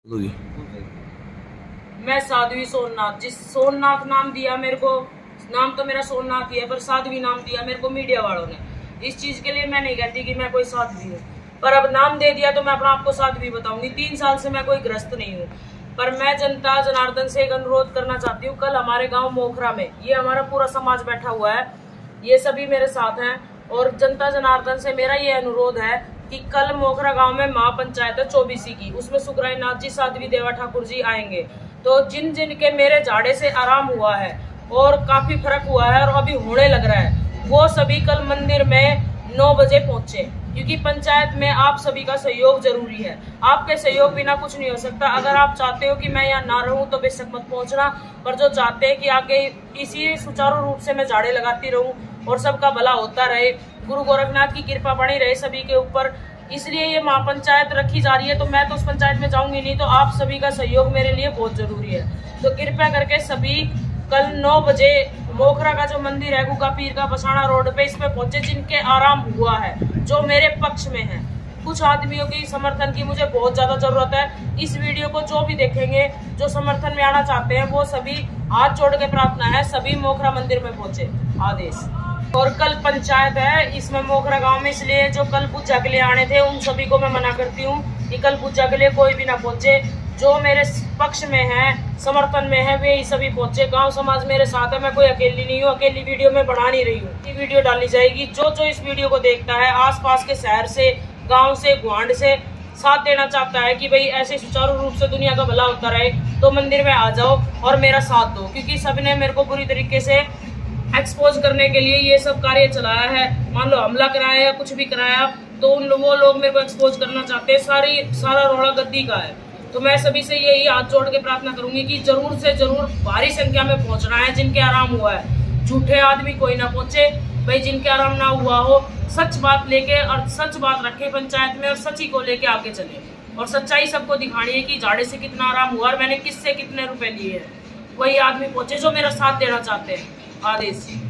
मैं साध्वी सोमनाथ, जिस सोमनाथ नाम दिया मेरे को, नाम तो मेरा सोमनाथ ही है, पर साध्वी नाम दिया मेरे को मीडिया वालों ने। इस चीज के लिए मैं नहीं कहती कि मैं कोई साध्वी हूँ, पर अब नाम दे दिया तो मैं अपना आपको साध्वी बताऊंगी। 3 साल से मैं कोई ग्रस्त नहीं हूँ, पर मैं जनता जनार्दन से एक अनुरोध करना चाहती हूँ। कल हमारे गांव मोखरा में, ये हमारा पूरा समाज बैठा हुआ है, ये सभी मेरे साथ हैं, और जनता जनार्दन से मेरा ये अनुरोध है कि कल मोखरा गांव में महापंचायत है 24 की, उसमें सुखराय नाथ जी, साध्वी देवा ठाकुर जी आएंगे। तो जिन जिन के मेरे झाड़े से आराम हुआ है और काफी फर्क हुआ है और अभी होने लग रहा है, वो सभी कल मंदिर में 9 बजे पहुंचे, क्योंकि पंचायत में आप सभी का सहयोग जरूरी है। आपके सहयोग बिना कुछ नहीं हो सकता। अगर आप चाहते हो कि मैं यहाँ ना रहूं तो बेशक मत पहुंचना, पर जो चाहते हैं कि आगे इसी सुचारू रूप से मैं झाड़े लगाती रहूं और सबका भला होता रहे, गुरु गोरखनाथ की कृपा बनी रहे सभी के ऊपर, इसलिए ये महापंचायत रखी जा रही है। तो मैं तो उस पंचायत में जाऊंगी नहीं, तो आप सभी का सहयोग मेरे लिए बहुत जरूरी है। तो कृपया करके सभी कल 9 बजे मोखरा का जो मंदिर है गुगा पीर का बसाना रोड पे, इस पे पहुंचे जिनके आराम हुआ है, जो मेरे पक्ष में है। कुछ आदमियों की समर्थन की मुझे बहुत ज्यादा जरूरत है। इस वीडियो को जो भी देखेंगे, जो समर्थन में आना चाहते हैं, वो सभी हाथ जोड़ के प्रार्थना है, सभी मोखरा मंदिर में पहुंचे। आदेश। और कल पंचायत है इसमें मोखरा गांव में, इसलिए जो कल पूजा के लिए आने थे उन सभी को मैं मना करती हूँ कि कल पूजा के लिए कोई भी ना पहुंचे। जो मेरे पक्ष में है, समर्थन में है, वे ही सभी पहुंचे। गांव समाज मेरे साथ है, मैं कोई अकेली नहीं हूँ, अकेली वीडियो में बना नहीं रही हूँ। ये वीडियो डाली जाएगी, जो जो इस वीडियो को देखता है आसपास के शहर से, गाँव से, गुआंढ से साथ देना चाहता है कि भाई ऐसे सुचारू रूप से दुनिया का भला होता रहे, तो मंदिर में आ जाओ और मेरा साथ दो। क्योंकि सबने मेरे को बुरी तरीके से एक्सपोज करने के लिए ये सब कार्य चलाया है। मान लो हमला कराया या कुछ भी कराया, तो वो लोग मेरे को एक्सपोज करना चाहते हैं। सारा रोड़ा गद्दी का है। तो मैं सभी से यही हाथ जोड़ के प्रार्थना करूंगी कि जरूर से जरूर भारी संख्या में पहुंचना है जिनके आराम हुआ है। झूठे आदमी कोई ना पहुंचे भाई, जिनके आराम ना हुआ हो, सच बात लेके और सच बात रखे पंचायत में, और सच्ची को लेके आगे चले। और सच्चाई सबको दिखानी है कि झाड़े से कितना आराम हुआ और मैंने किससे कितने रुपए लिए हैं। वही आदमी पहुंचे जो मेरा साथ देना चाहते हैं। आदेश।